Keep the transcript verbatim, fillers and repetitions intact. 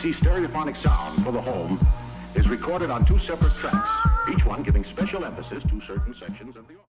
See stereophonic sound for the home is recorded on two separate tracks, each one giving special emphasis to certain sections of the